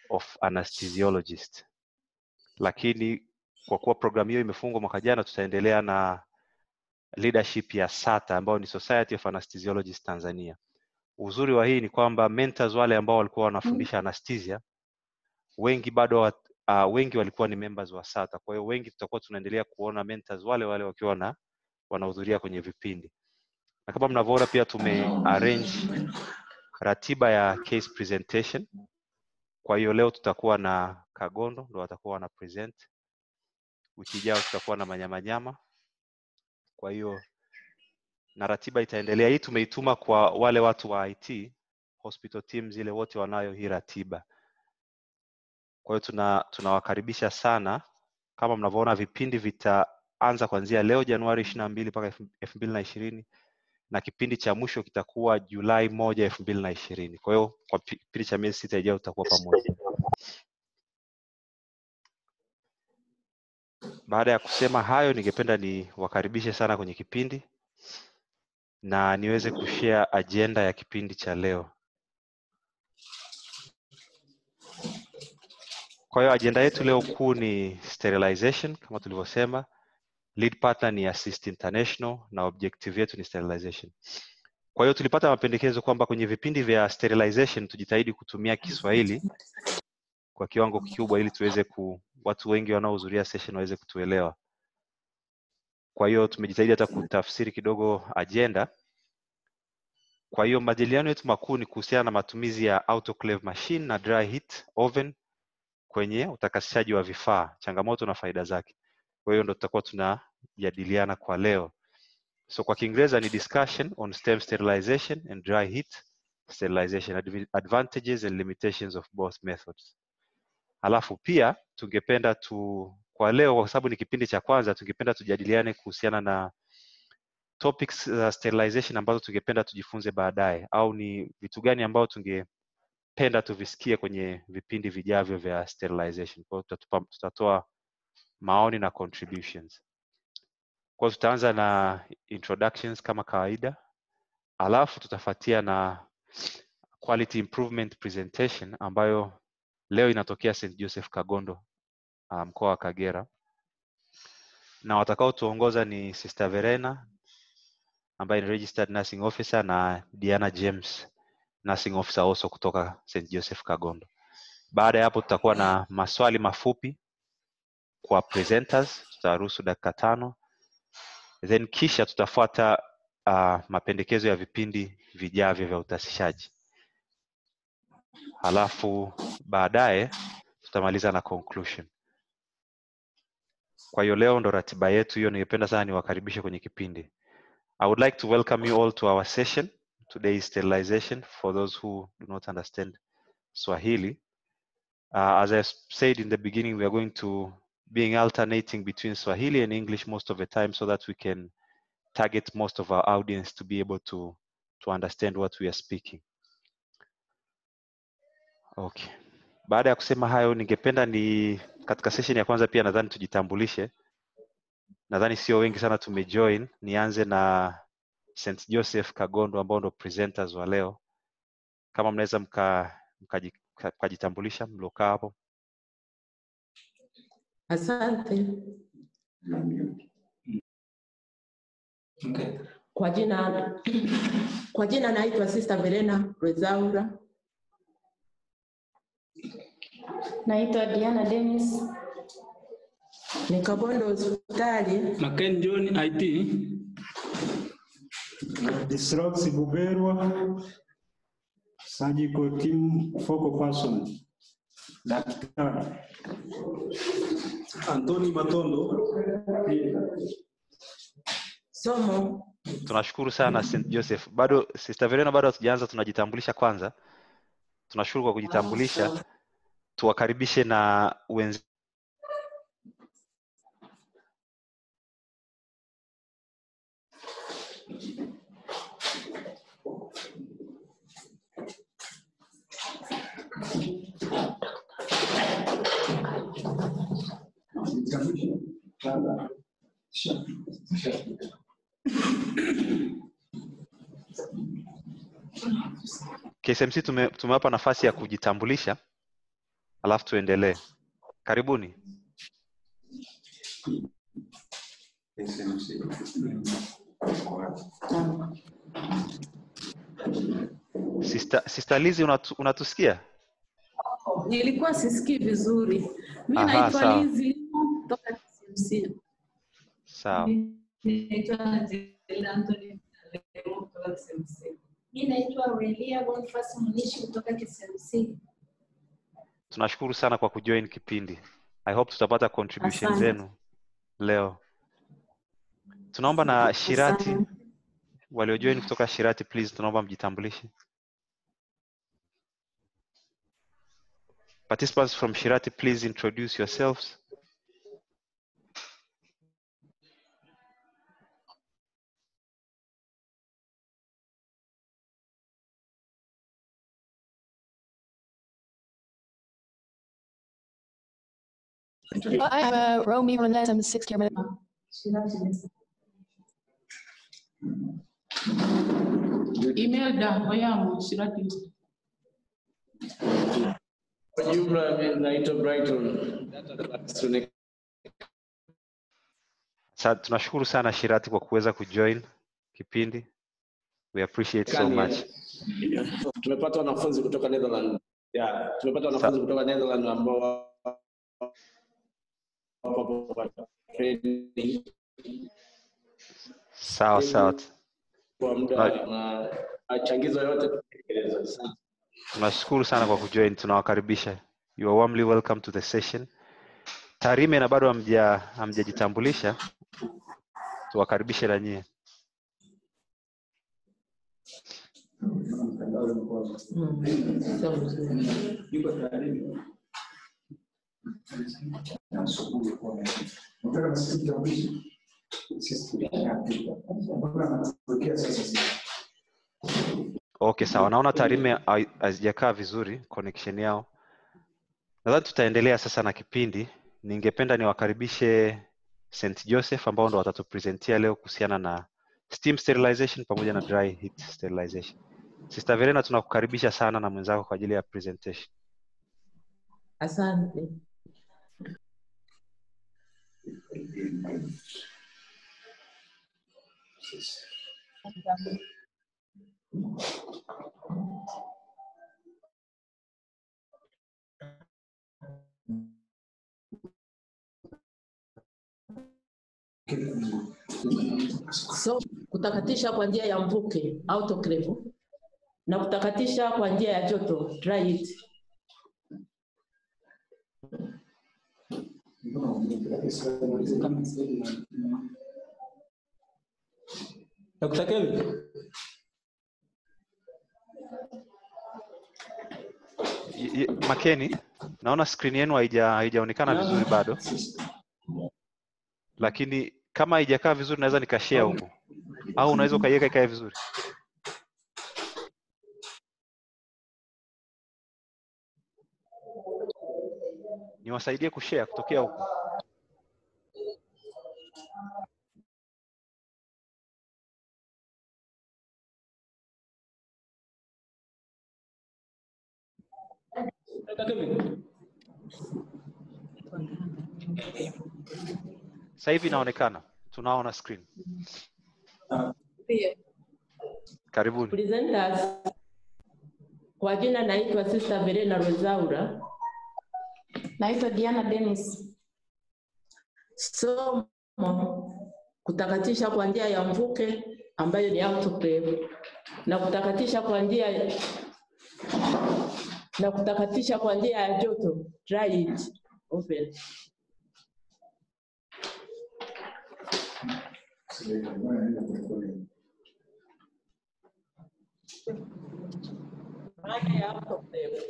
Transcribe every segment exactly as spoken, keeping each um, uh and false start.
of anesthesiologist. Lakini kwa kuwa programu hiyo imefungwa mwaka jana, tutaendelea na leadership ya SATA ambayo ni Society of Anesthesiologists Tanzania. Uzuri wa hii ni kwamba mentors wale ambao walikuwa wanafundisha anesthesia wengi bado uh, wengi walikuwa ni members wa SATA. Kwa hiyo wengi tutakuwa tunaendelea kuona mentors wale wale wakiwa na wanahudhuria kwenye vipindi. Na kama mnavyoona pia tume arrange ratiba ya case presentation. Kwa hiyo leo tutakuwa na Kagondo ndo watakuwa wana present. Wiki ijayo tutakuwa na Manyamanyama. Kwa hiyo na ratiba itaendelea. Hii tumeituma kwa wale watu wa I T, hospital teams ile wote wanayo hii ratiba. Kwa hiyo tuna tunawakaribisha sana. Kama mnavyoona vipindi vitaanza kuanzia leo Januari ishirini na mbili mpaka elfu mbili na ishirini na kipindi cha mwisho kitakuwa Julai moja elfu mbili na ishirini. Kwa hiyo kwa kipindi cha miezi sita ijayo tutakuwa pamoja. Baada ya kusema hayo, ningependa ni wakaribishe sana kwenye kipindi na niweze kushare agenda ya kipindi cha leo. Kwa hiyo agenda yetu leo kuu ni sterilization kama tulivyosema. Lead partner ni Assist International na objective yetu ni sterilization. Kwa hiyo tulipata mapendekezo kwamba kwenye vipindi vya sterilization tujitahidi kutumia Kiswahili kwa kiwango kikubwa ili tuweze ku watu wengi wanaohudhuria session waweze kutuelewa. Kwa hiyo tumejitahidi hata kutafsiri kidogo agenda. Kwa hiyo majadiliano yetu makuu ni kuhusiana na matumizi ya autoclave machine na dry heat oven kwenye utakasishaji wa vifaa, changamoto na faida zake. Kwa hiyo ndo tutakuwa tunajadiliana kwa leo. So kwa Kiingereza ni discussion on stem sterilization and dry heat sterilization, advantages and limitations of both methods. Alafu pia tungependa tu kwa leo kwa sababu ni kipindi cha kwanza, tungependa tujadiliane kuhusiana na topics za uh, sterilization ambazo tungependa tujifunze baadaye, au ni vitu gani ambao tungependa tuvisikie kwenye vipindi vijavyo vya sterilization. Kwa hiyo tutatoa maoni na contributions. Kwa hiyo tutaanza na introductions kama kawaida, alafu tutafuatia na quality improvement presentation ambayo leo inatokea Saint Joseph Kagondo, mkoa um, wa Kagera. Na watakao tuongoza ni Sister Verena ambaye ni registered nursing officer na Diana James, nursing officer also kutoka Saint Joseph Kagondo. Baada ya hapo tutakuwa na maswali mafupi kwa presenters, tutaruhusu dakika tano. Then kisha tutafuata uh, mapendekezo ya vipindi vijavyo vya utasishaji. Halafu baadaye tutamaliza na conclusion. Kwa hiyo leo ndo ratiba yetu hiyo, ningependa sana niwakaribishe kwenye kipindi. I would like to welcome you all to our session. Today is sterilization for those who do not understand Swahili. Uh, as I said in the beginning, we are going to be alternating between Swahili and English most of the time so that we can target most of our audience to be able to, to understand what we are speaking. Okay. Baada ya kusema hayo, ningependa ni katika session ya kwanza pia nadhani tujitambulishe. Nadhani sio wengi sana tumejoin. Nianze na Saint Joseph Kagondo ambao ndo presenters wa leo. Kama mnaweza mka mkajitambulisha mlokaa hapo. Asante. Okay. Kwa jina kwa jina naitwa Sister Verena Rezaura. Naitwa Diana Demis. Ni Kagondo hospitali. Na Ken John I T. Disrox Buberwa. Surgical team focal person. Daktari Anthony Matondo. Somo. Tunashukuru sana Saint Joseph. Bado Sister Verena bado hatujaanza, tunajitambulisha kwanza. Tunashukuru kwa kujitambulisha. Tuwakaribishe na wenzi K S M C tume, tumewapa nafasi ya kujitambulisha. alafu tuendelee. Karibuni. Sister, Sister Lizzy unatu, unatusikia? Nilikuwa sisikii vizuri. Mimi Aha, naitwa sawa. Lizzy kutoka K C M C. Sawa. Naitwa Angela Anthony kutoka K C M C. Mimi naitwa Aurelia Boniface Munishi kutoka K C M C. Tunashukuru sana kwa kujoin kipindi. I hope tutapata contribution Asante. zenu leo. Tunaomba na Shirati, Asante. waliojoin kutoka Shirati, please tunaomba mjitambulishe. Participants from Shirati, please introduce yourselves. I'm uh, Romy Renes. I'm the sixth year. Email da yangu Shirati. Kwa jumla mimi naitwa Brighton. Sa, tunashukuru sana Shirati kwa kuweza kujoin kipindi. We appreciate so much. Tumepata wanafunzi kutoka Netherlands. Yeah, tumepata wanafunzi kutoka Netherlands ambao wapo kwa training Sawa sawa. kwa muda na achangizo yote tutekeleza. Tunashukuru sana kwa kujoin, tunawakaribisha. You are warmly welcome to the session. Tarime na bado hamja hamjajitambulisha. Tuwakaribishe na nyie. Okay, sawa. Naona Tarime hazijakaa vizuri connection yao. Nadhani tutaendelea sasa na kipindi. Ningependa niwakaribishe Saint Joseph ambao ndo watatupresentia leo kuhusiana na steam sterilization pamoja na dry heat sterilization. Sister Verena, tunakukaribisha sana na mwenzako kwa ajili ya presentation. Asante. So kutakatisha kwa njia ya mvuke autoclave na kutakatisha kwa njia ya joto dry heat. Doctor Kelly. Makeni, naona screen yenu haija haijaonekana vizuri bado. Lakini kama haijakaa vizuri naweza nikashare huko. Au unaweza ukaiweka ikae vizuri. Niwasaidie kushare kutokea huko. Sasa hivi inaonekana. Tunaona screen. Pia. Karibuni. Presenters. Kwa jina naitwa Sister Verena Rosaura. Naitwa Diana Dennis. Somo kutakatisha kwa njia ya mvuke ambayo ni autoclave na kutakatisha kwa njia na kutakatisha kwa njia ya joto dry heat oven. Maana ya autoclave.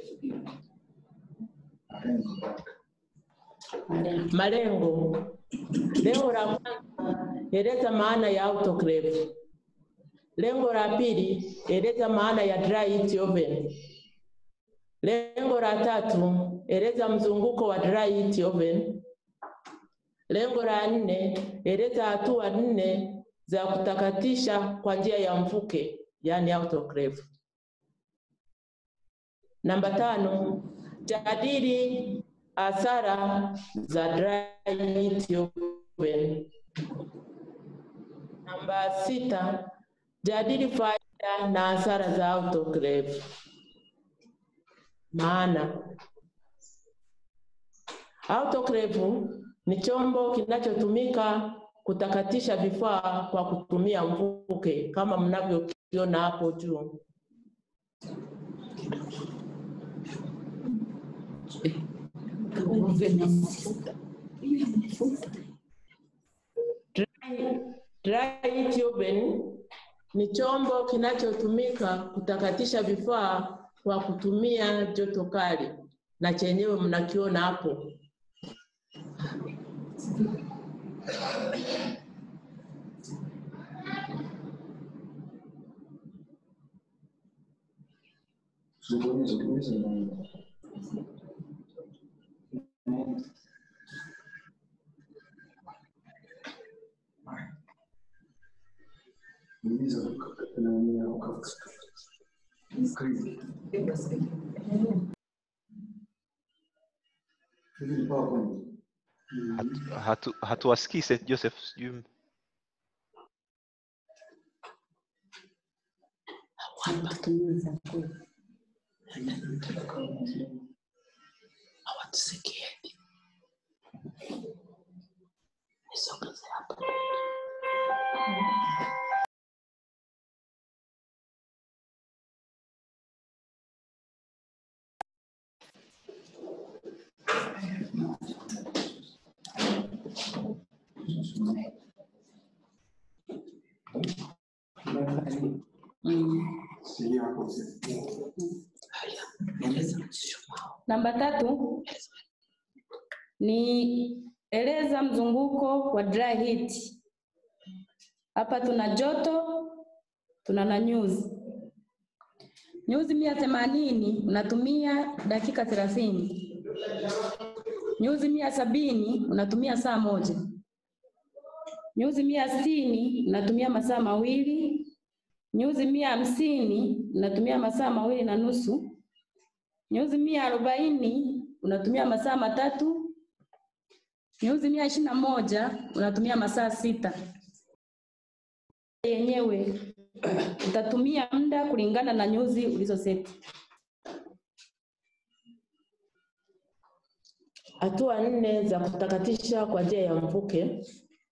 Malengo. Lengo la kwanza, eleza maana ya autoclave. Lengo la pili, eleza maana ya dry heat oven. Lengo la tatu, eleza mzunguko wa dry heat oven. Lengo la nne, eleza hatua nne za kutakatisha kwa njia ya mvuke, yani autoclave. Namba tano, jadili hasara za dry heat oven. Namba sita, jadili faida na hasara za autoclave. Maana autoclave ni chombo kinachotumika kutakatisha vifaa kwa kutumia mvuke kama mnavyokiona hapo juu. Dry, dry heat oven ni chombo kinachotumika kutakatisha vifaa kwa kutumia joto kali, na chenyewe mnakiona hapo. Hatu, hatu, hatuwasikii Saint Joseph, sijui. Hawatusikie. Nisogeze hapa. Namba tatu ni eleza mzunguko wa dry heat. Hapa tuna joto, tuna na nyuzi. Nyuzi mia themanini unatumia dakika thelathini. Nyuzi mia sabini unatumia saa moja. Nyuzi mia sitini unatumia masaa mawili. Nyuzi mia hamsini unatumia masaa mawili na nusu. Nyuzi mia arobaini unatumia masaa matatu. Nyuzi mia ishirini na moja unatumia masaa sita. Yenyewe utatumia muda kulingana na nyuzi ulizoseti. Hatua nne za kutakatisha kwa njia ya mvuke.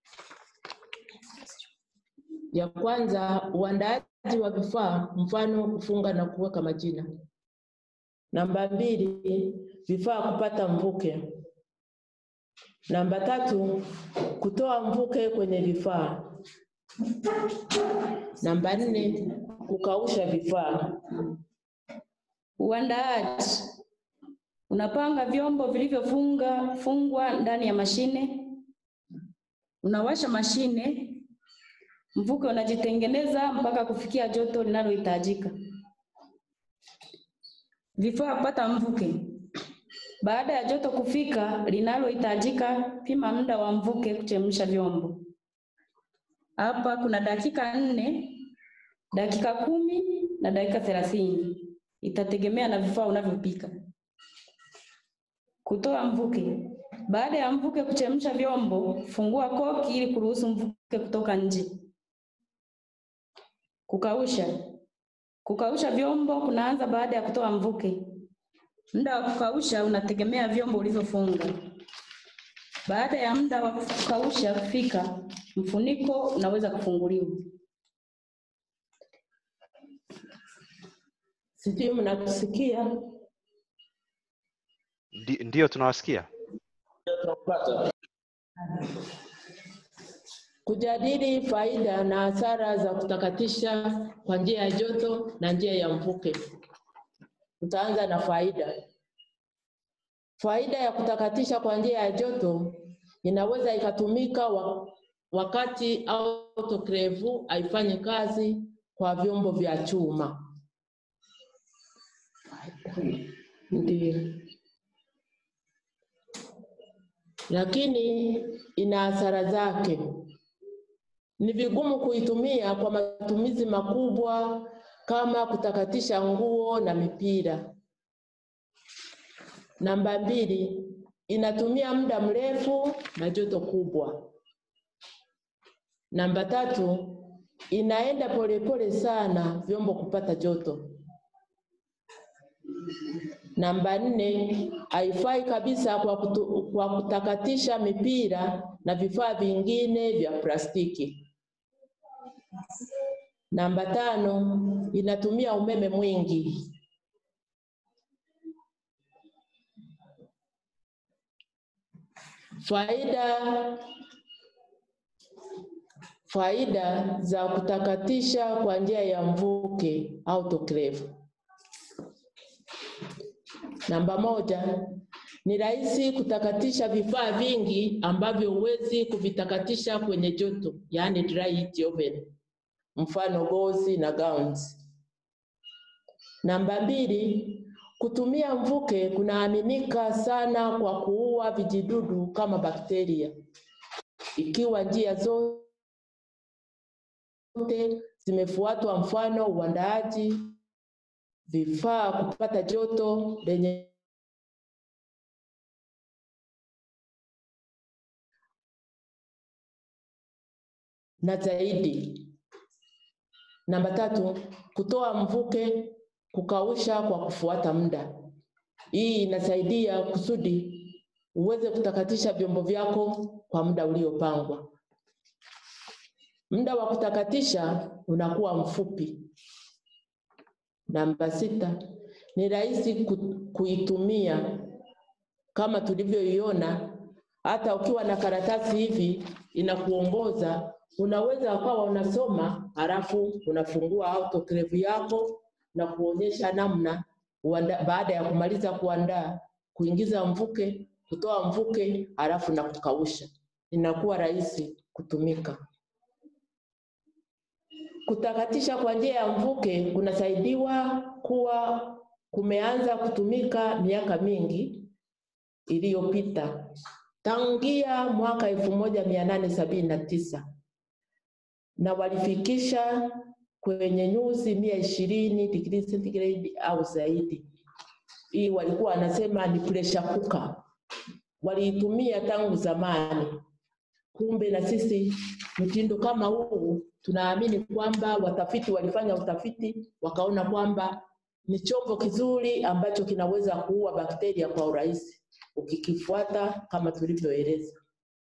Ya kwanza, uandaaji wa vifaa, mfano kufunga na kuweka majina. Namba mbili, vifaa kupata mvuke. Namba tatu, kutoa mvuke kwenye vifaa. Namba nne, kukausha vifaa. Uandaaji. Unapanga vyombo vilivyofunga fungwa ndani ya mashine. Unawasha mashine. Mvuke unajitengeneza mpaka kufikia joto linalohitajika. Vifaa kupata mvuke. Baada ya joto kufika linalohitajika, pima muda wa mvuke kuchemsha vyombo. Hapa kuna dakika nne, dakika kumi na dakika thelathini. Itategemea na vifaa unavyopika. Kutoa mvuke. Baada ya mvuke kuchemsha vyombo, fungua koki ili kuruhusu mvuke kutoka nje. Kukausha. Kukausha vyombo kunaanza baada ya kutoa mvuke. Muda wa kukausha unategemea vyombo ulivyofunga. Baada ya muda wa kukausha kufika, mfuniko unaweza kufunguliwa. Sijui mnatusikia? Ndio, tunawasikia. Kujadili faida na hasara za kutakatisha kwa njia ya joto na njia ya mvuke. Tutaanza na faida. Faida ya kutakatisha kwa njia ya joto inaweza ikatumika wakati autoclave haifanyi kazi kwa vyombo vya chuma. Ndio. Lakini ina hasara zake. Ni vigumu kuitumia kwa matumizi makubwa kama kutakatisha nguo na mipira. Namba mbili, inatumia muda mrefu na joto kubwa. Namba tatu, inaenda polepole sana vyombo kupata joto. Namba nne, haifai kabisa kwa, kutu, kwa kutakatisha mipira na vifaa vingine vya plastiki. Namba tano, inatumia umeme mwingi. Faida faida za kutakatisha kwa njia ya mvuke autoclave. Namba moja, ni rahisi kutakatisha vifaa vingi ambavyo huwezi kuvitakatisha kwenye joto, yaani dry heat oven, mfano gozi na gowns. Namba mbili, kutumia mvuke kunaaminika sana kwa kuua vijidudu kama bakteria, ikiwa njia zote zimefuatwa, mfano uandaaji vifaa kupata joto lenye na zaidi. Namba tatu, kutoa mvuke kukausha kwa kufuata muda. Hii inasaidia kusudi uweze kutakatisha vyombo vyako kwa muda uliopangwa. Muda wa kutakatisha unakuwa mfupi. Namba sita, ni rahisi kuitumia kama tulivyoiona. Hata ukiwa na karatasi hivi inakuongoza, unaweza ukawa unasoma halafu unafungua autoclave yako na kuonyesha namna uanda, baada ya kumaliza kuandaa, kuingiza mvuke, kutoa mvuke halafu na kukausha. Inakuwa rahisi kutumika. Kutakatisha kwa njia ya mvuke kunasaidiwa kuwa kumeanza kutumika miaka mingi iliyopita, tangia mwaka elfu moja mia nane sabini na tisa, na walifikisha kwenye nyuzi mia ishirini degree centigrade au zaidi. Hii walikuwa wanasema ni pressure cooker. Waliitumia tangu zamani. Kumbe na sisi mtindo kama huu tunaamini kwamba watafiti walifanya utafiti wakaona kwamba ni chombo kizuri ambacho kinaweza kuua bakteria kwa urahisi ukikifuata kama tulivyoeleza.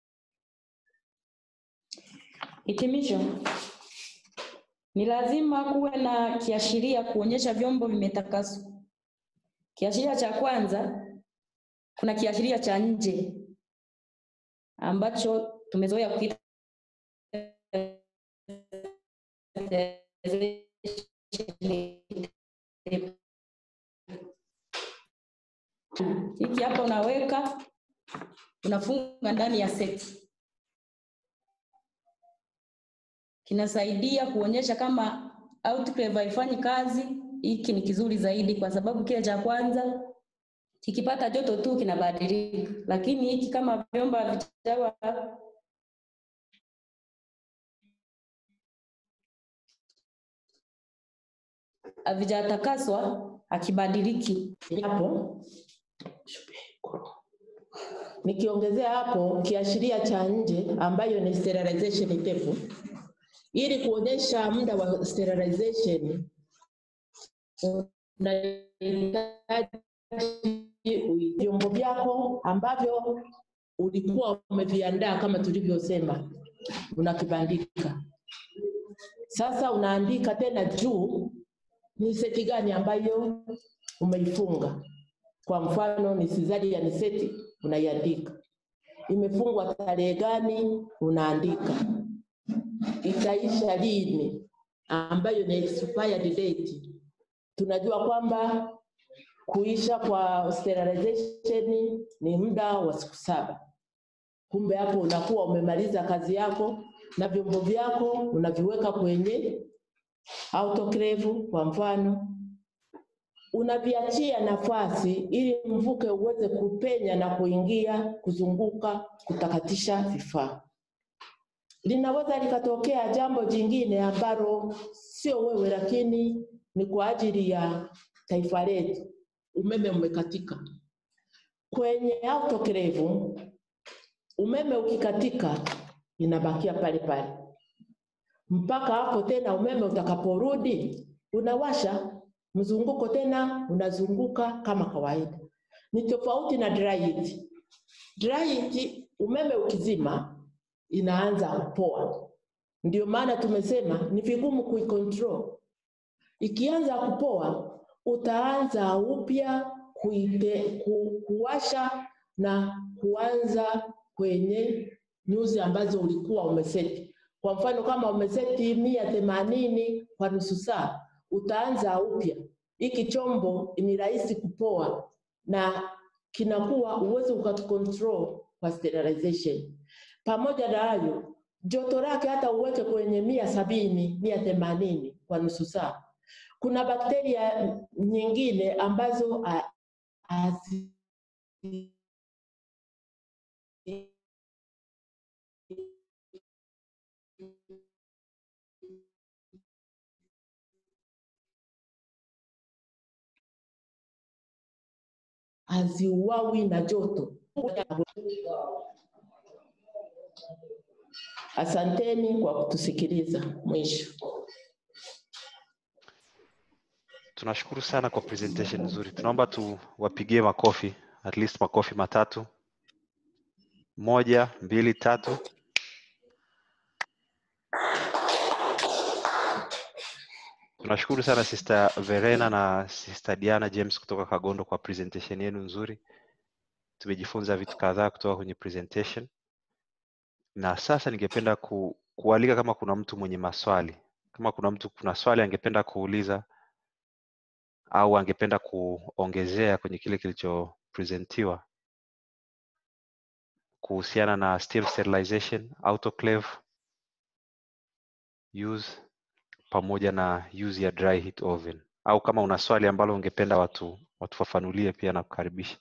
Hitimisho. Ni lazima kuwe na kiashiria kuonyesha vyombo vimetakaswa. Kiashiria cha kwanza, kuna kiashiria cha nje ambacho tumezoea kukiita hiki hapa, unaweka unafunga ndani ya seti. Kinasaidia kuonyesha kama autoclave haifanyi kazi. Hiki ni kizuri zaidi kwa sababu kile cha kwanza kikipata joto tu kinabadilika, lakini hiki kama vyombo vitawa havijatakaswa hakibadiliki. Hapo nikiongezea hapo kiashiria cha nje ambayo ni sterilization tape, ili kuonyesha muda wa sterilization unahitaji vyombo vyako ambavyo ulikuwa umeviandaa kama tulivyosema, unakibandika. Sasa unaandika tena juu ni seti gani ambayo umeifunga. Kwa mfano ni cesarean seti, unaiandika. Imefungwa tarehe gani, unaandika. Itaisha lini, ambayo ni expired date. Tunajua kwamba kuisha kwa sterilization ni muda wa siku saba. Kumbe hapo unakuwa umemaliza kazi yako na vyombo vyako unaviweka kwenye autoclave. Kwa mfano unaviachia nafasi ili mvuke uweze kupenya na kuingia, kuzunguka, kutakatisha vifaa. Linaweza likatokea jambo jingine ambalo sio wewe, lakini ni kwa ajili ya taifa letu. Umeme umekatika. Kwenye autoclave umeme ukikatika inabakia pale pale mpaka hapo tena umeme utakaporudi, unawasha mzunguko tena unazunguka kama kawaida. Ni tofauti na dry heat. Dry heat umeme ukizima inaanza kupoa. Ndio maana tumesema ni vigumu kuicontrol. Ikianza kupoa utaanza upya kuite ku, kuwasha na kuanza kwenye nyuzi ambazo ulikuwa umeseti. Kwa mfano kama umeseti mia themanini kwa nusu saa, utaanza upya. Hiki chombo ni rahisi kupoa na kinakuwa uwezo ukakicontrol kwa sterilization. Pamoja na hayo, joto lake hata uweke kwenye mia sabini, mia themanini kwa nusu saa. Kuna bakteria nyingine ambazo hazi haziuawi na joto. Asanteni kwa kutusikiliza. Mwisho. Tunashukuru sana kwa presentation nzuri. Tunaomba tu wapigie makofi, at least makofi matatu. Moja, mbili, tatu. Tunashukuru sana Sister Verena na Sister Diana James kutoka Kagondo kwa presentation yenu nzuri. Tumejifunza vitu kadhaa kutoka kwenye presentation. Na sasa ningependa ku, kualika kama kuna mtu mwenye maswali. Kama kuna mtu kuna swali angependa kuuliza au angependa kuongezea kwenye kile kilicho presentiwa kuhusiana na steam sterilization, autoclave use pamoja na use ya dry heat oven, au kama una swali ambalo ungependa watu watufafanulie pia na kukaribisha.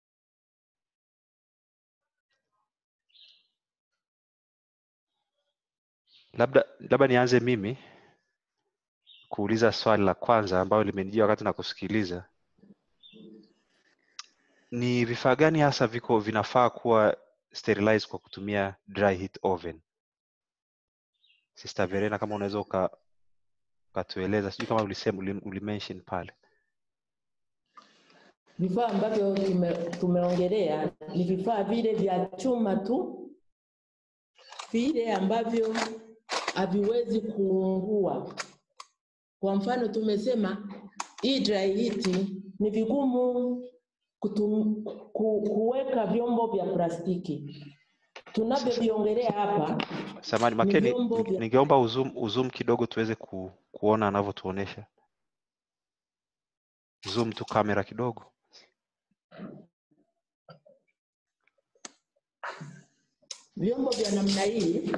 Labda labda nianze mimi kuuliza swali la kwanza ambalo limenijia wakati na kusikiliza. Ni vifaa gani hasa viko vinafaa kuwa sterilized kwa kutumia dry heat oven? Sister Verena, kama unaweza uka ukatueleza, sijui kama ulisema ulimention pale. Vifaa ambavyo tume, tumeongelea ni vifaa vile vya chuma tu, vile ambavyo haviwezi kuungua. Kwa mfano tumesema hii dry heat ni vigumu kutum, ku, kuweka vyombo vya plastiki. Tunavyoviongelea hapa, Samahani Makeni, ningeomba uzum, uzum kidogo tuweze ku, kuona anavyotuonesha. Zoom tu kamera kidogo. Vyombo vya namna hii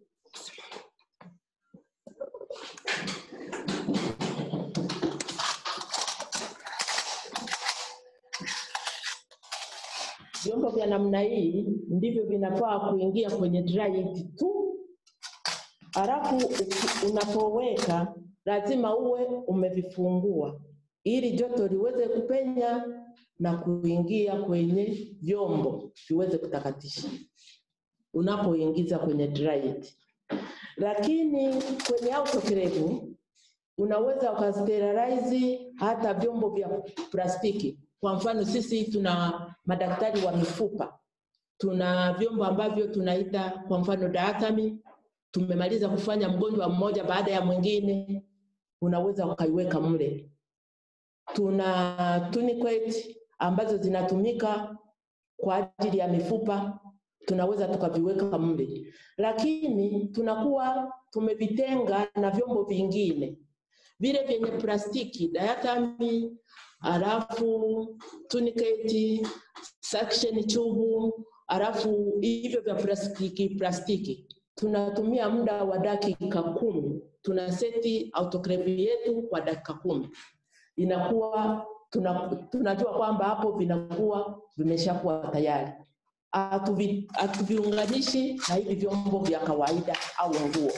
vyombo vya namna hii ndivyo vinafaa kuingia kwenye dry heat tu. Alafu unapoweka lazima uwe umevifungua ili joto liweze kupenya na kuingia kwenye vyombo viweze kutakatisha unapoingiza kwenye dry heat. Lakini kwenye autoclave unaweza ukasterilize hata vyombo vya plastiki. Kwa mfano sisi tuna madaktari wa mifupa, tuna vyombo ambavyo tunaita kwa mfano diatami. Tumemaliza kufanya mgonjwa mmoja baada ya mwingine, unaweza ukaiweka mle. Tuna tourniquet ambazo zinatumika kwa ajili ya mifupa, tunaweza tukaviweka mle. Lakini tunakuwa tumevitenga na vyombo vingine vile vyenye plastiki, diatami, alafu tourniquet, suction tube, alafu hivyo vya plastiki plastiki. Tunatumia muda wa dakika kumi. Tuna seti autoclave yetu kwa dakika kumi. Inakuwa tuna, tunajua kwamba hapo vinakuwa vimeshakuwa tayari. Atuvi, atuviunganishi na hivi vyombo vya kawaida au nguo.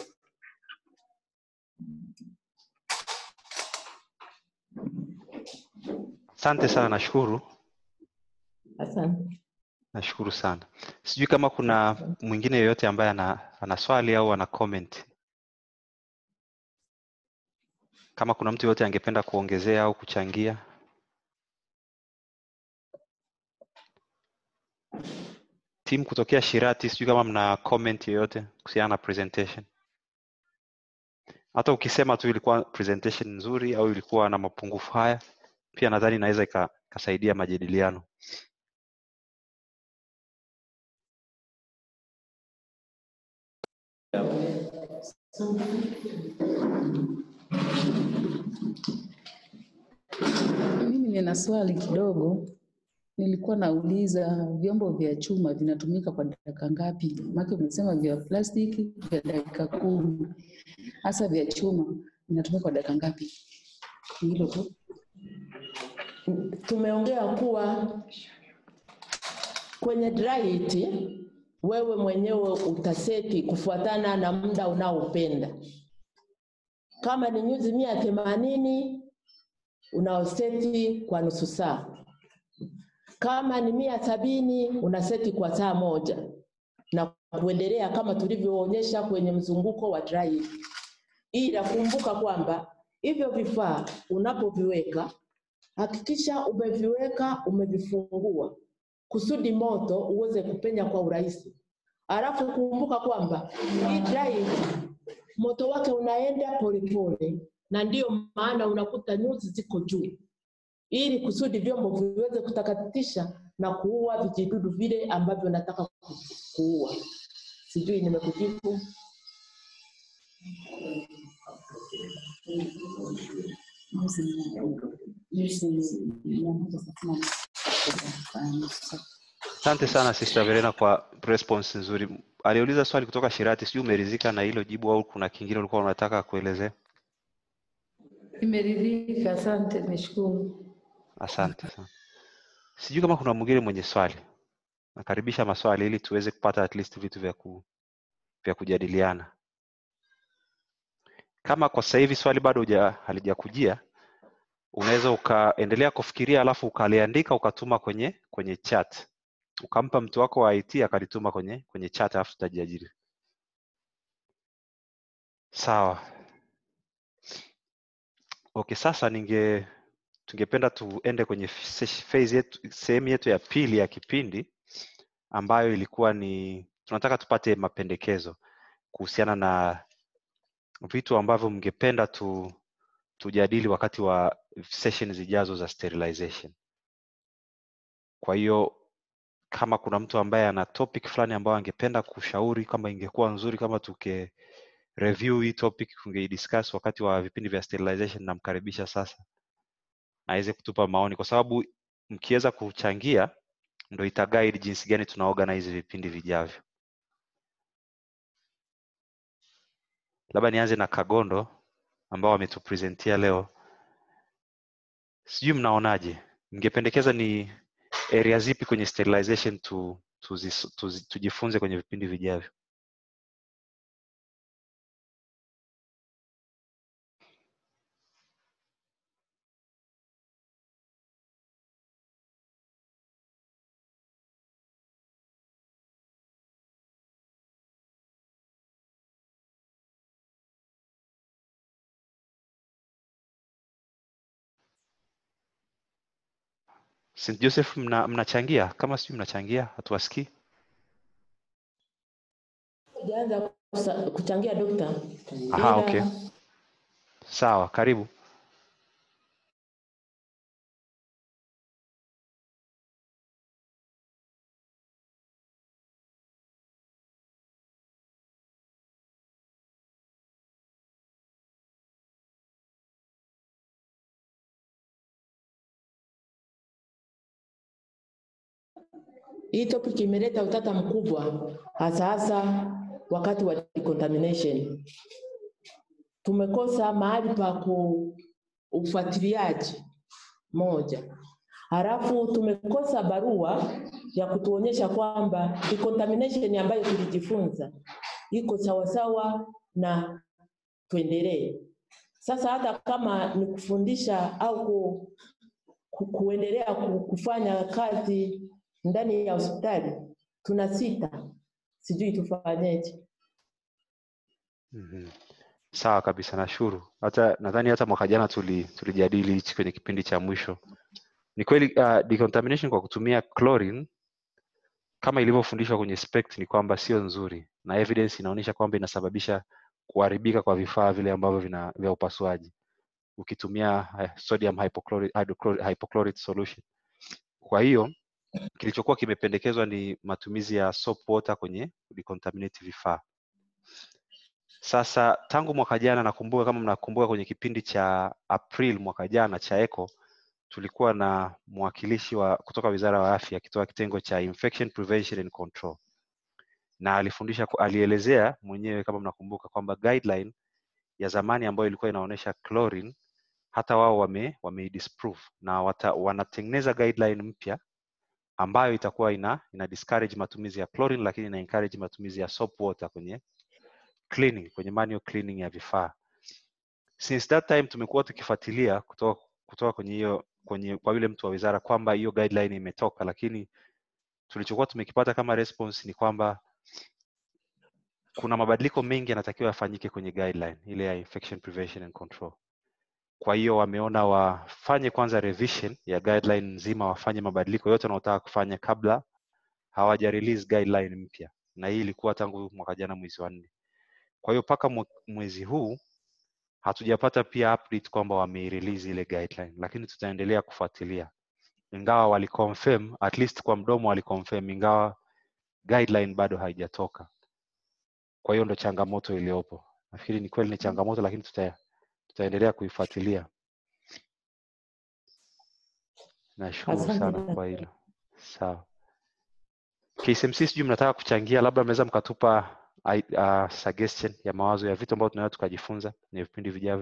Asante sana, nashukuru. Asante. Nashukuru sana. Sijui kama kuna mwingine yeyote ambaye ana, ana swali au ana comment. Kama kuna mtu yote angependa kuongezea au kuchangia. Team kutokea Shirati, sijui kama mna comment yoyote kuhusiana na presentation. Hata ukisema tu ilikuwa presentation nzuri au ilikuwa na mapungufu haya, pia nadhani inaweza ikasaidia majadiliano. Mimi nina swali kidogo. Nilikuwa nauliza vyombo vya chuma vinatumika kwa dakika ngapi? Maana umesema vya plastiki vya dakika kumi. Hasa vya chuma vinatumika kwa dakika ngapi? Ni hilo tu. Tumeongea kuwa kwenye dry heat wewe mwenyewe utaseti kufuatana na muda unaopenda. Kama ni nyuzi mia themanini unaoseti kwa nusu saa. Kama ni mia sabini unaseti kwa saa moja na kuendelea kama tulivyoonyesha kwenye mzunguko wa dry heat. Ila kumbuka kwamba hivyo vifaa unapoviweka hakikisha umeviweka umevifungua kusudi moto uweze kupenya kwa urahisi. Alafu kumbuka kwamba hii dry heat moto wake unaenda polepole na ndio maana unakuta nyuzi ziko juu. Ili kusudi vyombo viweze kutakatisha na kuua vijidudu vile ambavyo nataka kuua. Sijui nimekujibu. Asante sana Sister Verena kwa response nzuri. Aliuliza swali kutoka Shirati, sijui umeridhika na hilo jibu au kuna kingine ulikuwa unataka kuelezea? Nimeridhika, asante, nishukuru. Asante sana. Sijui kama kuna mwingine mwenye swali. Nakaribisha maswali ili tuweze kupata at least vitu vya ku vya kujadiliana. Kama kwa sasa hivi swali bado huja halijakujia, unaweza ukaendelea kufikiria alafu ukaliandika ukatuma kwenye kwenye chat. Ukampa mtu wako wa I T akalituma kwenye kwenye chat alafu tutajiajiri. Sawa. Okay, sasa ninge tungependa tuende kwenye phase yetu, sehemu yetu ya pili ya kipindi ambayo ilikuwa ni tunataka tupate mapendekezo kuhusiana na vitu ambavyo mngependa tu tujadili wakati wa session zijazo za sterilization. Kwa hiyo kama kuna mtu ambaye ana topic fulani ambayo angependa kushauri kama ingekuwa nzuri kama tuke review hii topic tungeidiscuss wakati wa vipindi vya sterilization, namkaribisha sasa aweze kutupa maoni, kwa sababu mkiweza kuchangia ndio ita guide jinsi gani tuna organize vipindi vijavyo. Labda nianze na Kagondo ambao wametupresentia leo. Sijui mnaonaje? Ningependekeza ni area zipi kwenye sterilization tu tujifunze kwenye vipindi vijavyo? Saint Joseph mna mnachangia? Kama sijui mnachangia hatuwasikii. Sijaanza kuchangia dokta. Aha, okay. Sawa, karibu. Hii topic imeleta utata mkubwa hasa hasa wakati wa decontamination. Tumekosa mahali pa ufuatiliaji moja. Halafu tumekosa barua ya kutuonyesha kwamba decontamination ambayo tulijifunza iko sawa sawa na tuendelee. Sasa hata kama ni kufundisha au ku, ku, kuendelea ku, kufanya kazi ndani ya hospitali tunasita, sijui tufanyeje. Mhm. Sawa kabisa, nashukuru. Hata nadhani hata mwaka jana tuli tulijadili hichi kwenye kipindi cha mwisho. Ni kweli uh, decontamination kwa kutumia chlorine kama ilivyofundishwa kwenye spec ni kwamba sio nzuri, na evidence inaonyesha kwamba inasababisha kuharibika kwa vifaa vile ambavyo vina vya upasuaji ukitumia uh, sodium hypochlorite, hydrochloride, hypochlorite solution. Kwa hiyo kilichokuwa kimependekezwa ni matumizi ya soap water kwenye decontaminate vifaa. Sasa tangu mwaka jana, nakumbuka kama mnakumbuka kwenye kipindi cha April mwaka jana cha ECO, tulikuwa na mwakilishi wa kutoka Wizara ya Afya akitoa kitengo cha Infection Prevention and Control, na alifundisha, alielezea mwenyewe kama mnakumbuka kwamba guideline ya zamani ambayo ilikuwa inaonyesha chlorine hata wao wame wame disprove, na wata, wanatengeneza guideline mpya ambayo itakuwa ina ina discourage matumizi ya chlorine, lakini ina encourage matumizi ya soap water kwenye cleaning, kwenye manual cleaning ya vifaa. Since that time tumekuwa tukifuatilia kutoka kutoka kwenye hiyo kwenye kwa yule mtu wa wizara kwamba hiyo guideline imetoka, lakini tulichokuwa tumekipata kama response ni kwamba kuna mabadiliko mengi yanatakiwa yafanyike kwenye guideline ile ya infection prevention and control. Kwa hiyo wameona wafanye kwanza revision ya guideline nzima, wafanye mabadiliko yote wanayotaka kufanya kabla hawaja release guideline mpya, na hii ilikuwa tangu mwaka jana mwezi wa nne. Kwa hiyo paka mwezi huu hatujapata pia update kwamba wame-release ile guideline, lakini tutaendelea kufuatilia. Ingawa wali confirm, at least kwa mdomo wali confirm, ingawa guideline bado haijatoka. Kwa hiyo ndo changamoto iliyopo. Nafikiri ni kweli ni changamoto, lakini tuta tutaendelea kuifuatilia. Nashukuru sana kwa hilo. Sawa. K S M C sijui mnataka kuchangia, labda mnaweza mkatupa uh, suggestion ya mawazo ya vitu ambavyo tunaweza tukajifunza kwenye vipindi vijavyo.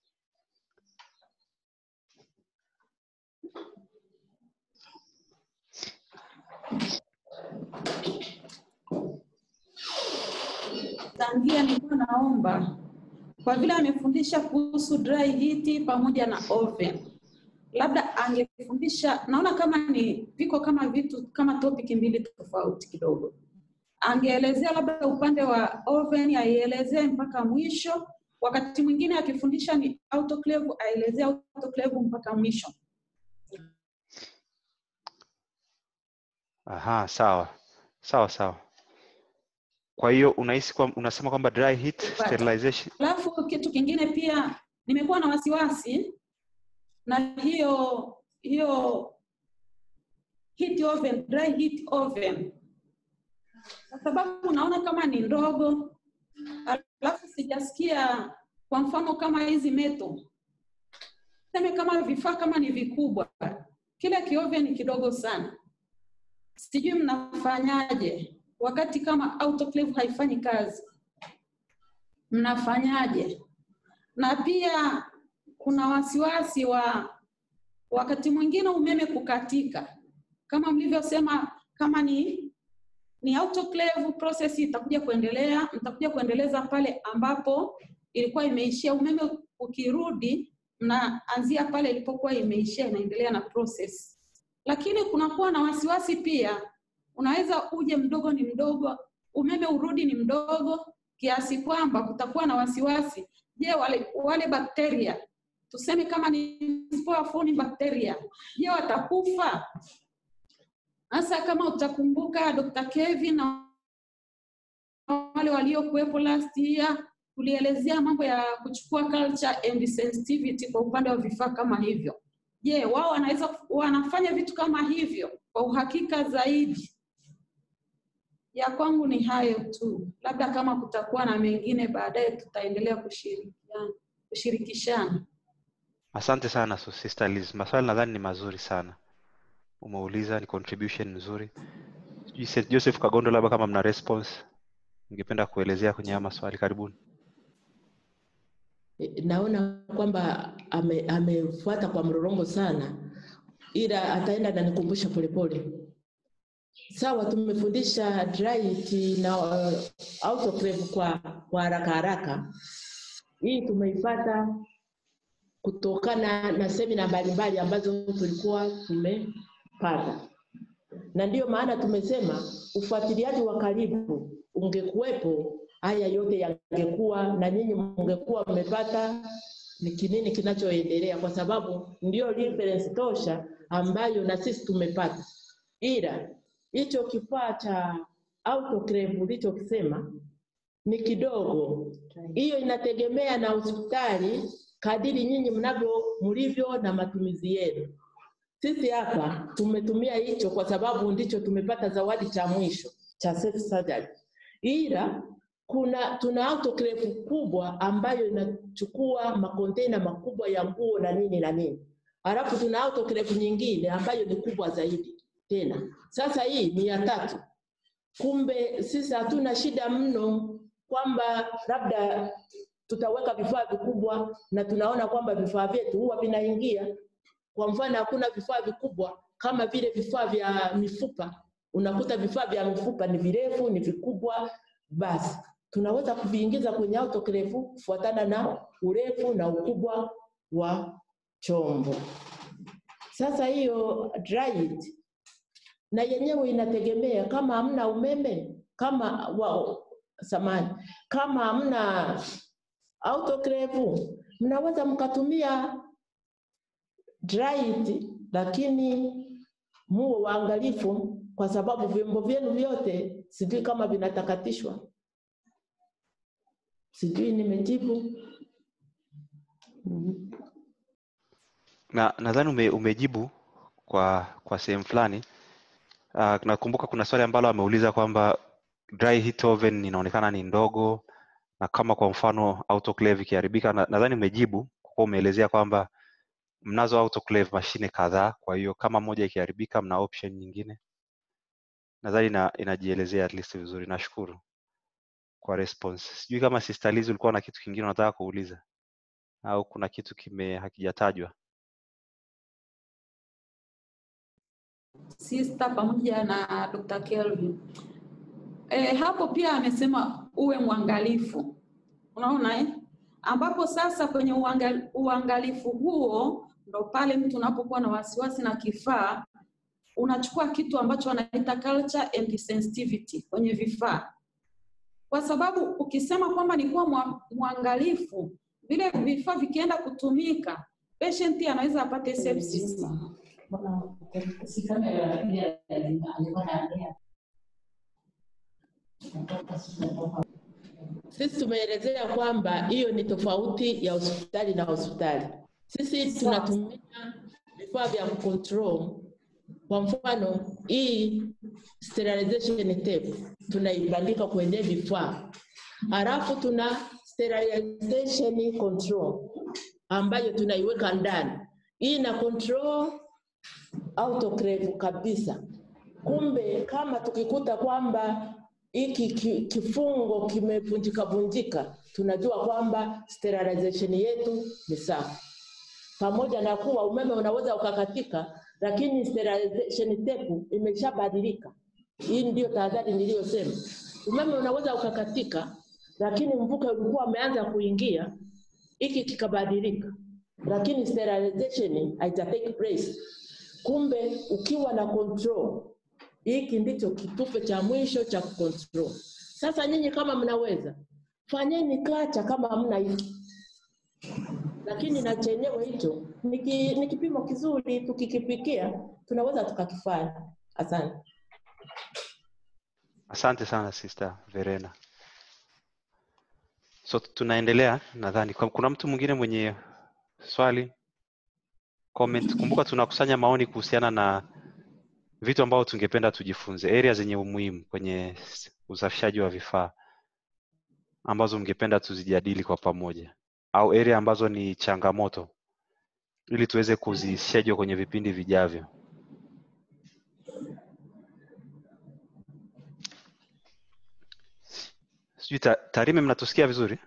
Tangia nilikuwa naomba, kwa vile amefundisha kuhusu dry heat pamoja na oven, labda angefundisha, naona kama ni viko kama vitu kama topic mbili tofauti kidogo. Angeelezea labda upande wa oven, aielezee mpaka mwisho. Wakati mwingine akifundisha ni autoclave, aelezea autoclave mpaka mwisho. Aha, sawa. Sawa sawa. Kwa hiyo unahisi kwa, unasema kwamba dry heat sterilization. Alafu kitu kingine pia nimekuwa na wasiwasi na hiyo hiyo heat oven, dry heat oven. Kwa sababu naona kama ni ndogo, alafu sijasikia kwa mfano kama hizi meto. Sema kama vifaa kama ni vikubwa, kila kioven ni kidogo sana. Sijui mnafanyaje wakati kama autoclave haifanyi kazi. Mnafanyaje? Na pia kuna wasiwasi wa wakati mwingine umeme kukatika. Kama mlivyosema, kama ni ni autoclave process itakuja kuendelea, mtakuja kuendeleza pale ambapo ilikuwa imeishia. Umeme ukirudi mnaanzia pale ilipokuwa imeishia, inaendelea na process. Lakini kunakuwa na wasiwasi pia, unaweza uje mdogo ni mdogo, umeme urudi ni mdogo, kiasi kwamba kutakuwa na wasiwasi. Je, wale wale bakteria, tuseme kama ni sporophone bacteria, je watakufa? Hasa kama utakumbuka Doctor Kevin na wale waliokuwepo last year, kulielezea mambo ya kuchukua culture and sensitivity kwa upande wa vifaa kama hivyo. Je, wao wanaweza wanafanya vitu kama hivyo kwa uhakika zaidi? Ya kwangu ni hayo tu. Labda kama kutakuwa na mengine baadaye tutaendelea kushirikiana, kushirikishana. Asante sana so Sister Liz. Maswali nadhani ni mazuri sana. Umeuliza, ni contribution nzuri. Joseph Kagondo, labda kama mna response ningependa kuelezea kwenye haya maswali, karibuni. Naona kwamba ame, amefuata kwa mrorongo sana, ila ataenda na nikumbusha polepole. Sawa, tumefundisha dry heat na uh, autoclave kwa kwa haraka haraka. Hii tumeipata kutokana na semina mbalimbali ambazo tulikuwa tumepata. na ndiyo maana tumesema ufuatiliaji wa karibu ungekuwepo, haya yote yangekuwa na nyinyi mngekuwa mmepata ni kinini kinachoendelea, kwa sababu ndio reference tosha ambayo na sisi tumepata. Ila hicho kifaa cha autoclave ulichokisema ni kidogo. Hiyo inategemea na hospitali kadiri nyinyi mnavyo mlivyo na matumizi yenu. Sisi hapa tumetumia hicho kwa sababu ndicho tumepata zawadi cha mwisho cha safe surgery. Ila kuna tuna autoclave kubwa ambayo inachukua makontena makubwa ya nguo na nini na nini. Halafu tuna autoclave nyingine ambayo ni kubwa zaidi tena. Sasa hii ni ya tatu. Kumbe sisi hatuna shida mno kwamba labda tutaweka vifaa vikubwa na tunaona kwamba vifaa vyetu huwa vinaingia. Kwa mfano hakuna vifaa vikubwa kama vile vifaa vya mifupa. Unakuta vifaa vya mifupa ni virefu, ni vikubwa, basi tunaweza kuviingiza kwenye autoclave kufuatana na urefu na ukubwa wa chombo. Sasa hiyo dryit na yenyewe inategemea kama hamna umeme, kama wao samani, kama hamna autoclave mnaweza mkatumia dryit, lakini muwe waangalifu kwa sababu vyombo vyenu vyote sijui kama vinatakatishwa. Sijui nimejibu. Mm-hmm. Na nadhani ume, umejibu kwa kwa sehemu fulani. Uh, nakumbuka kuna swali ambalo ameuliza kwamba dry heat oven inaonekana ni ndogo, na kama kwa mfano autoclave ikiharibika, nadhani na umejibu kwa umeelezea kwamba mnazo autoclave mashine kadhaa, kwa hiyo kama moja ikiharibika mna option nyingine. Nadhani ina, inajielezea at least vizuri. Nashukuru kwa response. Sijui kama Sister Liz ulikuwa na kitu kingine unataka kuuliza au kuna kitu kime hakijatajwa. Sister pamoja na Doctor Kelvin. E, hapo pia amesema uwe mwangalifu. Unaona eh? Ambapo sasa kwenye uangal, uangalifu huo ndo pale mtu unapokuwa na wasiwasi na kifaa, unachukua kitu ambacho wanaita culture and sensitivity kwenye vifaa. Kwa sababu ukisema kwamba ni kuwa mwangalifu, vile vifaa vikienda kutumika, patient anaweza apate sepsis. Sisi tumeelezea kwamba hiyo ni tofauti ya hospitali na hospitali. Sisi tunatumia vifaa vya control. Kwa mfano hii sterilization tape tunaibandika kwenye vifaa. Halafu tuna sterilization control ambayo tunaiweka ndani. Hii na control autoclave kabisa. Kumbe kama tukikuta kwamba hiki kifungo kimevunjika vunjika, tunajua kwamba sterilization yetu ni safi. Pamoja na kuwa umeme unaweza ukakatika, lakini sterilization tape imeshabadilika. Hii ndio tahadhari niliyosema. Umeme unaweza ukakatika, lakini mvuke ulikuwa umeanza kuingia, hiki kikabadilika. Lakini sterilization haita take place. Kumbe ukiwa na control, hiki ndicho kitufe cha mwisho cha control. Sasa nyinyi kama mnaweza, fanyeni kacha kama hamna hiki. Lakini na chenyewe hicho ni, ni kipimo kizuri, tukikipikia tunaweza tukakifanya. Asante. Asante sana Sister Verena. So tunaendelea, nadhani kuna mtu mwingine mwenye swali, comment. Kumbuka tunakusanya maoni kuhusiana na vitu ambavyo tungependa tujifunze, area zenye umuhimu kwenye usafishaji wa vifaa ambazo mngependa tuzijadili kwa pamoja, au area ambazo ni changamoto ili tuweze kuzishejwa kwenye vipindi vijavyo. Sijui Tarime mnatusikia vizuri?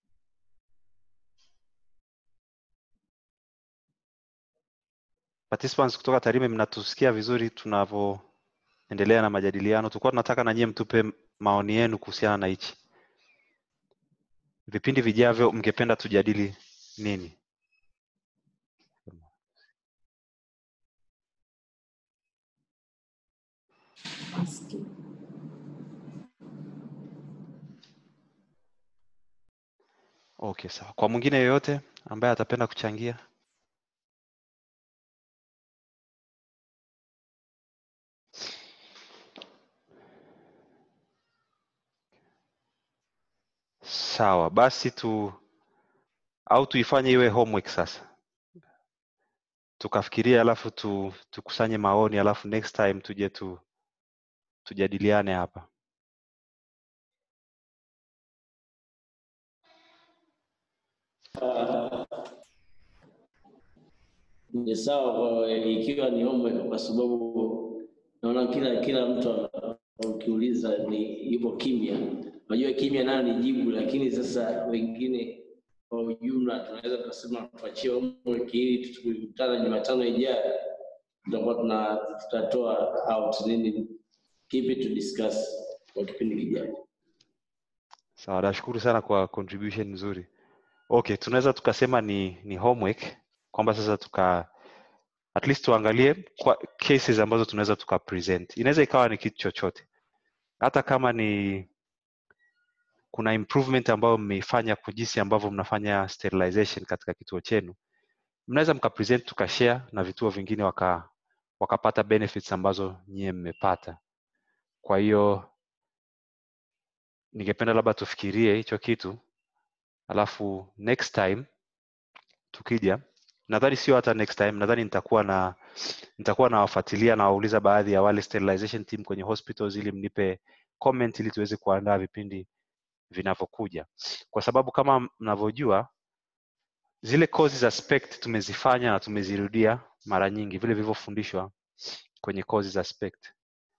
Participants kutoka Tarime mnatusikia vizuri tunavyoendelea na majadiliano? Tulikuwa tunataka na nyie mtupe maoni yenu kuhusiana na hichi. Vipindi vijavyo mngependa tujadili nini? Okay, sawa. Kwa mwingine yoyote ambaye atapenda kuchangia? Sawa, basi tu au tuifanye iwe homework sasa. Tukafikiria alafu tu tukusanye maoni alafu next time tuje tu tujadiliane hapa. Ni sawa kwa ikiwa ni homework, kwa sababu naona kila kila mtu ukiuliza ni yupo kimya. Unajua kimya nayo ni jibu, lakini sasa wengine kwa ujumla tunaweza kusema tuachie homework ili tukikutana Jumatano ijayo tutakuwa tuna tutatoa out nini kipi to discuss kwa kipindi kijacho. Sawa, nashukuru sana kwa contribution nzuri. Okay, tunaweza tukasema ni ni homework kwamba sasa tuka at least tuangalie kwa cases ambazo tunaweza tuka present. Inaweza ikawa ni kitu chochote. Hata kama ni kuna improvement ambayo mmeifanya kwa jinsi ambavyo mnafanya sterilization katika kituo chenu, mnaweza mkapresent tukashare na vituo vingine waka wakapata benefits ambazo nyie mmepata. Kwa hiyo ningependa labda tufikirie hicho kitu, alafu next time tukija, nadhani sio hata next time, nadhani nitakuwa na nitakuwa nawafuatilia na wauliza baadhi ya wale sterilization team kwenye hospitals ili mnipe comment ili tuweze kuandaa vipindi vinavyokuja, kwa sababu kama mnavyojua zile courses za SPECT tumezifanya na tumezirudia mara nyingi vile vilivyofundishwa kwenye courses za SPECT,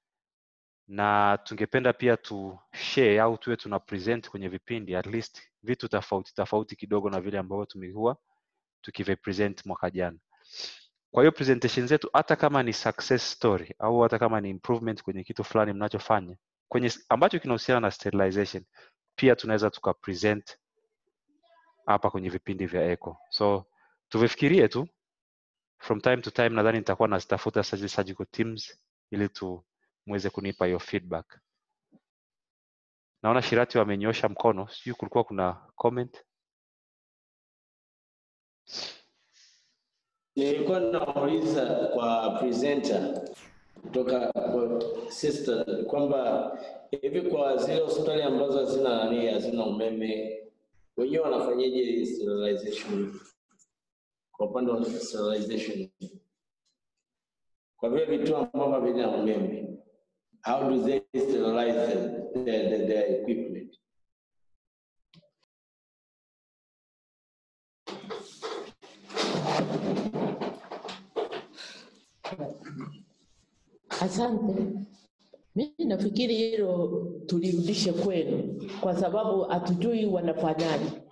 na tungependa pia tu share au tuwe tuna present kwenye vipindi at least vitu tofauti tofauti kidogo na vile ambavyo tumekuwa tukivipresent mwaka jana. Kwa hiyo presentation zetu hata kama ni success story au hata kama ni improvement kwenye kitu fulani mnachofanya kwenye ambacho kinahusiana na sterilization, pia tunaweza tuka present hapa kwenye vipindi vya echo. So tuvifikirie tu from time to time, nadhani nitakuwa nazitafuta surgical teams ili tu muweze kunipa hiyo feedback. Naona Shirati wamenyosha mkono, sijui kulikuwa kuna comment. Nilikuwa nauliza kwa presenter kutoka kwa sister kwamba hivi kwa zile hospitali ambazo hazina nani hazina umeme wenyewe wanafanyaje sterilization kwa upande wa sterilization kwa vile vitu ambavyo havina umeme, how do they sterilize the, the, the, the equipment? Asante. Mimi nafikiri hilo tulirudishe kwenu kwa sababu hatujui wanafanyaje.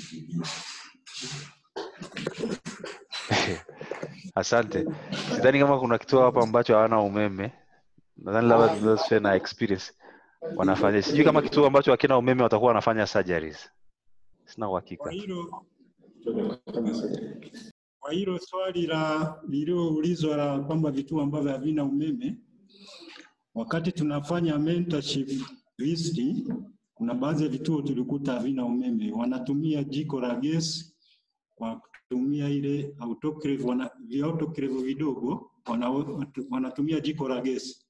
Asante. Sidhani kama kuna kituo hapa ambacho hawana umeme. Nadhani labda tunaweza na experience wanafanya. Sijui kama kituo ambacho hakina umeme watakuwa wanafanya surgeries. Sina uhakika. Kwa hilo Kwa hilo swali la lililoulizwa la kwamba vituo ambavyo havina umeme, wakati tunafanya mentorship visit, kuna baadhi ya vituo tulikuta havina umeme, wanatumia jiko la gesi kwa kutumia ile autoclave, wana autoclave vidogo, wana, wanatumia jiko la gesi.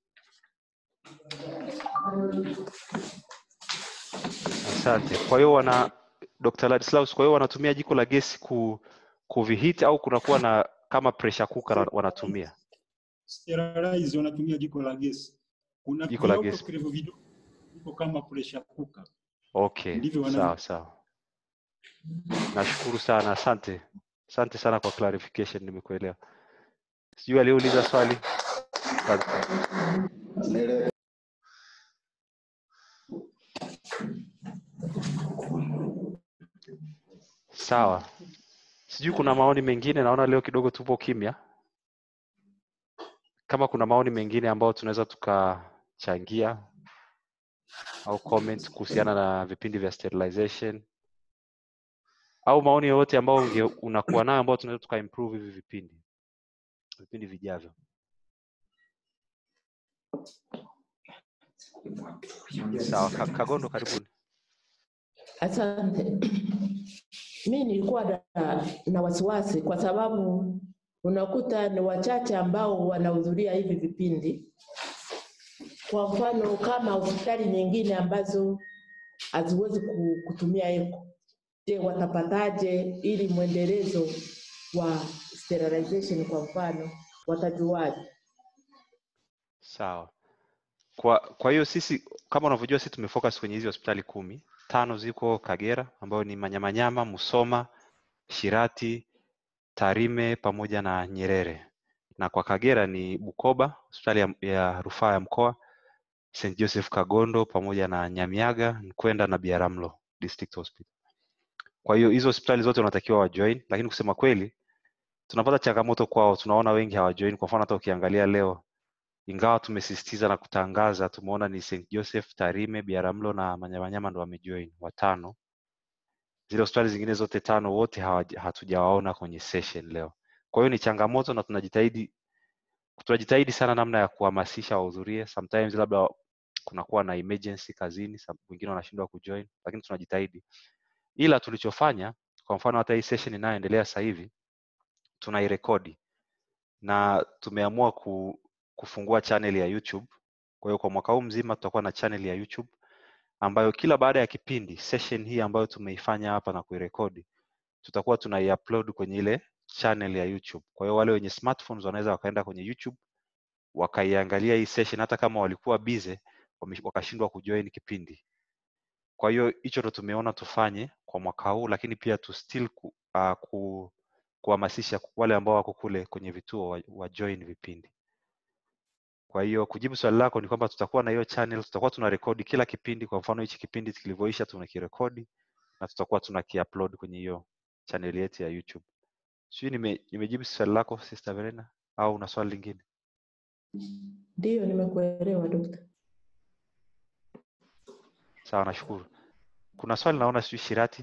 Asante. Kwa hiyo wana Doctor Ladislaus, kwa hiyo wanatumia jiko la gesi ku kuvihit au kunakuwa na kama pressure cooker wanatumia? Sterilize wanatumia jiko la gesi. Kuna jiko la gesi vidogo kama pressure cooker. Okay. Ndivyo wana... Sawa sawa. Nashukuru sana, asante. Asante sana kwa clarification, nimekuelewa. Sijui aliuliza swali. Sawa. Sijui kuna maoni mengine, naona leo kidogo tupo kimya. Kama kuna maoni mengine ambao tunaweza tukachangia au comment kuhusiana na vipindi vya sterilization au maoni yoyote ambao unakuwa nayo ambao tunaweza tuka improve hivi vipindi vipindi vijavyo. Sawa, Kagondo karibuni. Asante. mi nilikuwa na, na wasiwasi kwa sababu unakuta ni wachache ambao wanahudhuria hivi vipindi. Kwa mfano kama hospitali nyingine ambazo haziwezi kutumia echo, je, watapataje ili mwendelezo wa sterilization kwa mfano watajuaje? Sawa. Kwa kwa hiyo sisi kama unavyojua sisi tumefocus kwenye hizi hospitali kumi. Tano ziko Kagera ambayo ni Manyamanyama, Musoma, Shirati, Tarime pamoja na Nyerere. Na kwa Kagera ni Bukoba, hospitali ya, ya rufaa ya mkoa, Saint Joseph Kagondo pamoja na Nyamiaga, Nkwenda na Biaramlo District Hospital. Kwa hiyo hizo hospitali zote wanatakiwa wajoin, lakini kusema kweli tunapata changamoto kwao, tunaona wengi hawajoin. Kwa mfano hata ukiangalia leo, ingawa tumesisitiza na kutangaza, tumeona ni Saint Joseph, Tarime, Biaramlo na Manyamanyama ndo wamejoin watano. Zile hospitali zingine zote tano wote hatujawaona kwenye session leo. Kwa hiyo ni changamoto na tunajitahidi tunajitahidi sana namna ya kuhamasisha wahudhurie. Sometimes labda kunakuwa na emergency kazini, wengine wanashindwa kujoin, lakini tunajitahidi. Ila tulichofanya, kwa mfano hata hii session inayoendelea sasa hivi tunairekodi na tumeamua ku, kufungua channel ya YouTube. Kwa hiyo kwa mwaka huu mzima tutakuwa na channel ya YouTube ambayo kila baada ya kipindi session hii ambayo tumeifanya hapa na kuirekodi tutakuwa tunaiupload kwenye ile channel ya YouTube. Kwa hiyo wale wenye smartphones wanaweza wakaenda kwenye YouTube wakaiangalia hii session hata kama walikuwa busy wakashindwa kujoin kipindi. Kwa hiyo hicho ndo tumeona tufanye kwa mwaka huu, lakini pia tu still ku, uh, ku, kuhamasisha wale ambao wako kule kwenye vituo wa, wa join vipindi. Kwa hiyo kujibu swali lako ni kwamba tutakuwa na hiyo channel, tutakuwa tuna rekodi kila kipindi. Kwa mfano hichi kipindi kilivyoisha tunakirekodi na tutakuwa tunakiupload kwenye hiyo channel yetu ya YouTube. Sijui nime, nimejibu swali lako Sister Verena au una swali lingine? Ndio, nimekuelewa Dokta. Sawa, nashukuru. Kuna swali naona sijui Shirati.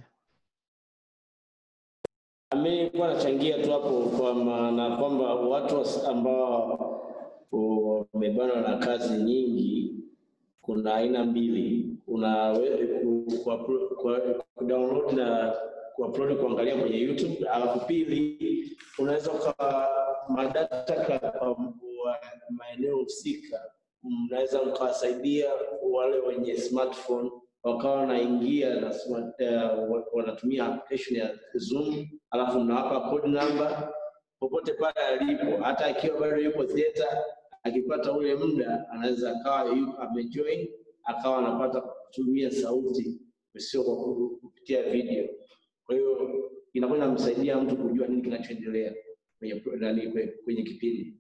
Mimi nilikuwa nachangia tu hapo kwa maana kwamba watu ambao wamebanwa na kazi nyingi kuna aina mbili. Kuna kwa, kwa, kwa download na kuupload kuangalia kwenye YouTube, alafu pili unaweza kwa madata kwa maeneo husika, mnaweza mkawasaidia wale wenye smartphone wakawa wanaingia na smart, uh, wanatumia application ya Zoom, alafu mnawapa code number popote pale alipo, hata akiwa bado yuko theater, akipata ule muda anaweza akawa amejoin akawa anapata kutumia sauti sio kwa kupitia video. Kwa hiyo inakuwa inamsaidia mtu kujua nini kinachoendelea kwenye kwenye, kwenye kipindi.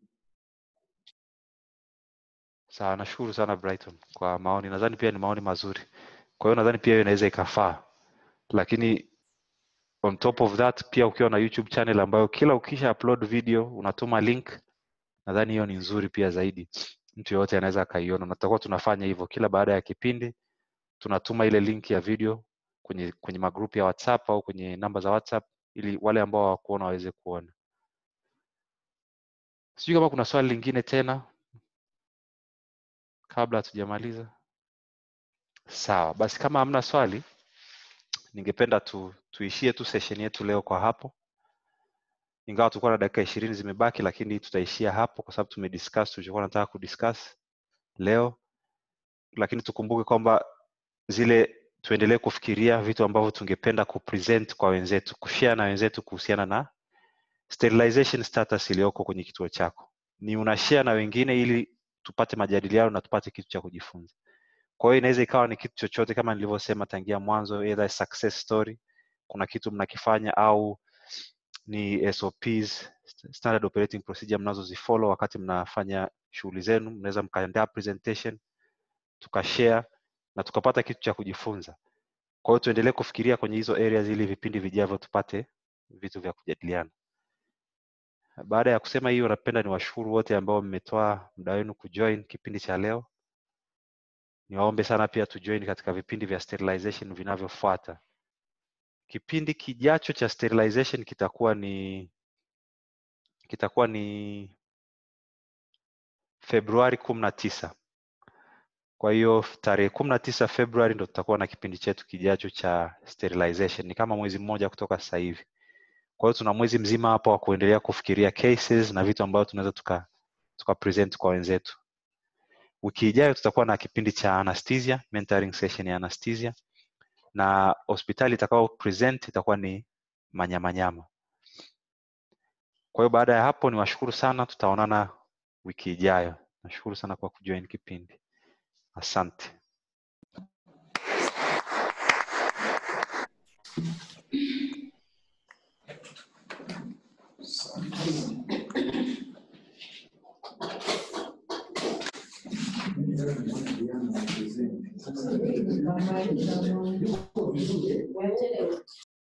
Sawa, nashukuru sana Brighton kwa maoni. Nadhani pia ni maoni mazuri. Kwa hiyo nadhani pia inaweza ikafaa. Lakini on top of that pia ukiwa na YouTube channel ambayo kila ukisha upload video unatuma link, nadhani hiyo ni nzuri pia zaidi. Mtu yote anaweza akaiona. Na tutakuwa tunafanya hivyo kila baada ya kipindi tunatuma ile link ya video kwenye kwenye magrupu ya WhatsApp au kwenye namba za WhatsApp ili wale ambao hawakuona waweze kuona. Sijui kama kuna swali lingine tena kabla hatujamaliza. Sawa, basi kama hamna swali ningependa tu tuishie tu session yetu leo kwa hapo. Ingawa tulikuwa na dakika ishirini zimebaki, lakini tutaishia hapo kwa sababu tumediscuss tulichokuwa tunataka kudiscuss leo. Lakini tukumbuke kwamba zile tuendelee kufikiria vitu ambavyo tungependa kupresent kwa wenzetu, kushare na wenzetu kuhusiana na sterilization status iliyoko kwenye kituo chako. Ni unashare na wengine ili tupate majadiliano na tupate kitu cha kujifunza. Kwa hiyo inaweza ikawa ni kitu chochote kama nilivyosema tangia mwanzo, either success story, kuna kitu mnakifanya au ni S O Ps, standard operating procedure mnazozifollow wakati mnafanya shughuli zenu. Mnaweza mkaandaa presentation tukashare na tukapata kitu cha kujifunza. Kwa hiyo tuendelee kufikiria kwenye hizo areas ili vipindi vijavyo tupate vitu vya kujadiliana. Baada ya kusema hiyo, napenda niwashukuru wote ambao mmetoa muda wenu kujoin kipindi cha leo. Niwaombe sana pia tujoin katika vipindi vya sterilization vinavyofuata. Kipindi kijacho cha sterilization kitakuwa ni kitakuwa ni Februari kumi na tisa. Kwa hiyo tarehe kumi na tisa Februari ndo tutakuwa na kipindi chetu kijacho cha sterilization. Ni kama mwezi mmoja kutoka sasa hivi. Kwa hiyo tuna mwezi mzima hapo wa kuendelea kufikiria cases na vitu ambavyo tunaweza tuka tuka present kwa wenzetu. Wiki ijayo tutakuwa na kipindi cha anesthesia, mentoring session ya anesthesia, na hospitali itakao present itakuwa ni Manyamanyama. Kwa hiyo baada ya hapo niwashukuru sana, tutaonana wiki ijayo. Nashukuru sana kwa kujoin kipindi. Asante. Thank you.